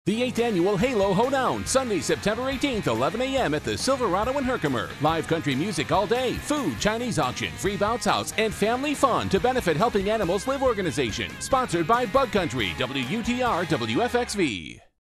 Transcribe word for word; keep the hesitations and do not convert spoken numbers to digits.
The eighth Annual Halo Hoedown, Sunday, September eighteenth, eleven a m at the Silverado in Herkimer. Live country music all day, food, Chinese auction, free bounce house, and family fun to benefit Helping Animals Live organization. Sponsored by Bug Country, W U T R W F X V.